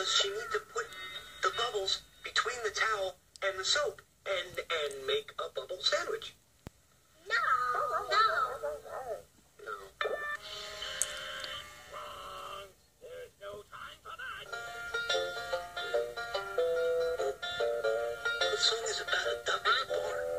does she need to put the bubbles between the towel and the soap and make a bubble sandwich? No. Wrong. There's no time for that. The song is about a duck in a bar.